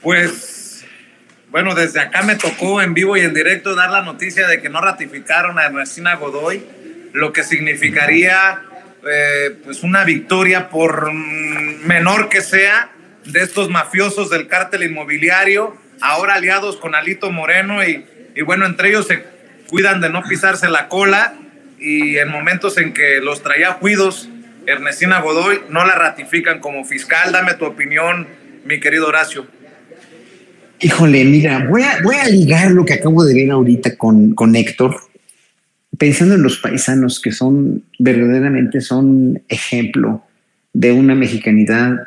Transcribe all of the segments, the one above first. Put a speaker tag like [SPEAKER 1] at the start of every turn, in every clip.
[SPEAKER 1] Pues, bueno, desde acá me tocó en vivo y en directo dar la noticia de que no ratificaron a Ernestina Godoy, lo que significaría pues una victoria, por menor que sea, de estos mafiosos del cártel inmobiliario, ahora aliados con Alito Moreno, y bueno, entre ellos se cuidan de no pisarse la cola, y en momentos en que los traía cuidos Ernestina Godoy, no la ratifican como fiscal. Dame tu opinión, mi querido Horacio.
[SPEAKER 2] Híjole, mira, voy a ligar lo que acabo de ver ahorita con Héctor, pensando en los paisanos que verdaderamente son ejemplo de una mexicanidad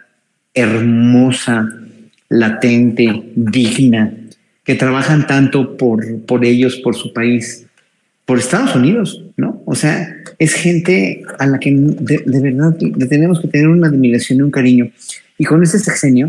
[SPEAKER 2] hermosa, latente, digna, que trabajan tanto por ellos, por su país, por Estados Unidos, ¿no? O sea, es gente a la que de verdad le tenemos que tener una admiración y un cariño. Y con este sexenio,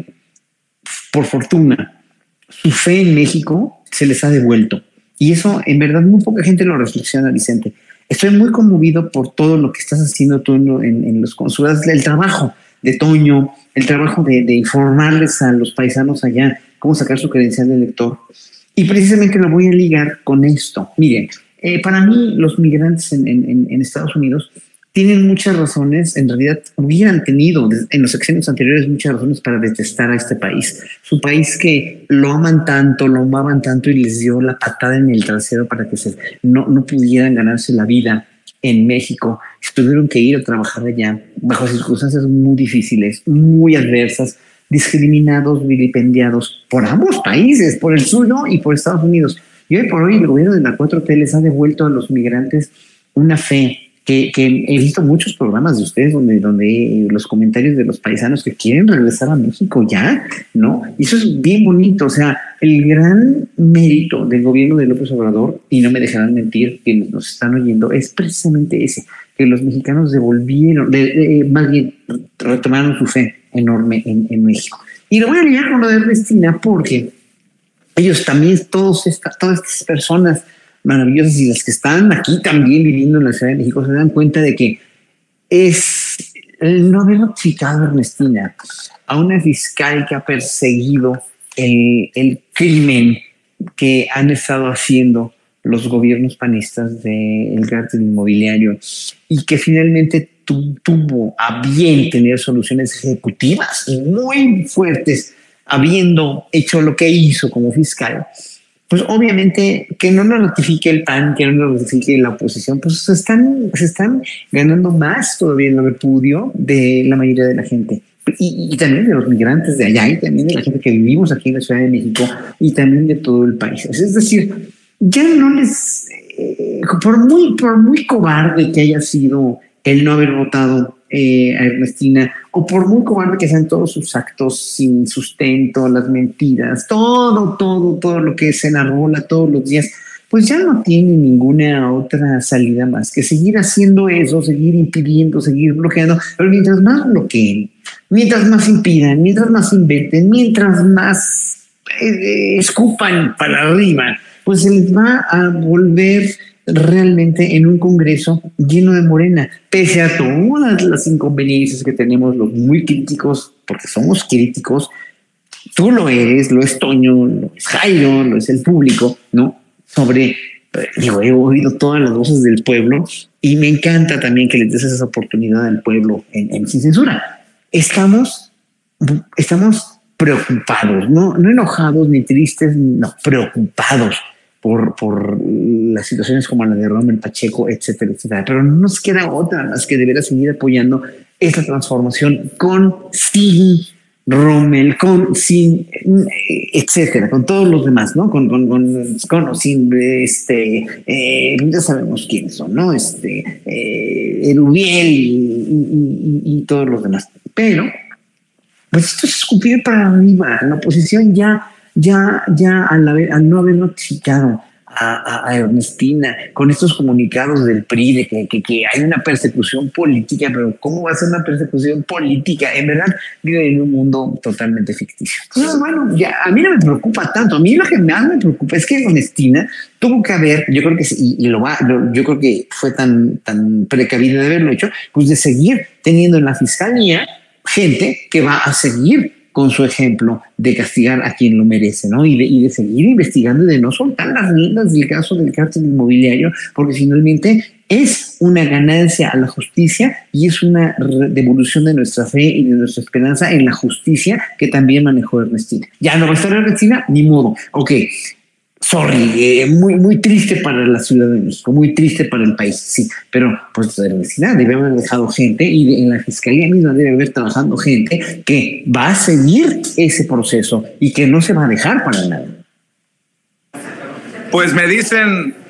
[SPEAKER 2] por fortuna, su fe en México se les ha devuelto. Y eso, en verdad, muy poca gente lo reflexiona, Vicente. Estoy muy conmovido por todo lo que estás haciendo tú en los consulados, el trabajo de Toño, el trabajo de informarles a los paisanos allá cómo sacar su credencial de elector. Y precisamente lo voy a ligar con esto. Miren, para mí los migrantes en Estados Unidos tienen muchas razones, en realidad hubieran tenido en los sexenios anteriores muchas razones para detestar a este país. Su país que lo aman tanto, lo amaban tanto y les dio la patada en el trasero para que no pudieran ganarse la vida en México. Tuvieron que ir a trabajar allá bajo circunstancias muy difíciles, muy adversas, discriminados, vilipendiados por ambos países, por el suyo y por Estados Unidos. Y hoy por hoy el gobierno de la 4T les ha devuelto a los migrantes una fe que he visto muchos programas de ustedes donde los comentarios de los paisanos que quieren regresar a México ya, ¿no? Y eso es bien bonito. O sea, el gran mérito del gobierno de López Obrador, y no me dejarán mentir quienes nos están oyendo, es precisamente ese, que los mexicanos devolvieron, más bien retomaron su fe enorme en México. Y lo voy a ligar con lo de Ernestina porque ellos también, todas estas personas maravillosas y las que están aquí también viviendo en la Ciudad de México se dan cuenta de que es el no haber notificado a Ernestina, a una fiscal que ha perseguido el crimen que han estado haciendo los gobiernos panistas del cártel inmobiliario y que finalmente tuvo a bien tener soluciones ejecutivas y muy fuertes, habiendo hecho lo que hizo como fiscal. Pues obviamente que no lo ratifique el PAN, que no lo ratifique la oposición, pues se están ganando más todavía el repudio de la mayoría de la gente. Y también de los migrantes de allá, y también de la gente que vivimos aquí en la Ciudad de México, y también de todo el país. Es decir, ya no les... por muy cobarde que haya sido el no haber votado a Ernestina, o por muy cobarde que sean todos sus actos sin sustento, las mentiras, todo lo que se enarbola todos los días, pues ya no tiene ninguna otra salida más que seguir haciendo eso, seguir impidiendo, seguir bloqueando. Pero mientras más bloqueen, mientras más impidan, mientras más inventen, mientras más escupan para arriba, pues se les va a volver realmente en un Congreso lleno de Morena, pese a todas las inconveniencias que tenemos los muy críticos, porque somos críticos. Tú lo eres, lo es Toño, lo es Jairo, lo es el público, ¿no? He oído todas las voces del pueblo y me encanta también que les des esa oportunidad al pueblo en Sin Censura. Estamos preocupados, no enojados ni tristes, no, preocupados por las situaciones como la de Rommel Pacheco, etcétera, etcétera. Pero no nos queda otra más que deber seguir apoyando esta transformación sin Rommel, sin, etcétera, con todos los demás, ¿no? Con sin, ya sabemos quiénes son, ¿no? Erubiel y todos los demás. Pero, pues esto es escupir para arriba. La oposición ya al no haber notificado a Ernestina con estos comunicados del PRI de que hay una persecución política, pero ¿cómo va a ser una persecución política? En verdad viven en un mundo totalmente ficticio. Entonces, bueno, ya a mí no me preocupa tanto. A mí lo que más me preocupa es que Ernestina tuvo que haber, yo creo que yo creo que fue tan precavida de haberlo hecho, pues de seguir teniendo en la fiscalía gente que va a seguir con su ejemplo de castigar a quien lo merece, ¿no? Y de seguir investigando y de no soltar las riendas del caso del cártel inmobiliario, porque finalmente es una ganancia a la justicia y es una devolución de nuestra fe y de nuestra esperanza en la justicia que también manejó Ernestina. Ya no va a estar Ernestina, ni modo. Ok, sorry, muy triste para la Ciudad de México, muy triste para el país, sí, pero pues Ernestina debe haber dejado gente y en la Fiscalía misma debe haber trabajando gente que va a seguir ese proceso y que no se va a dejar para nada.
[SPEAKER 1] Pues me dicen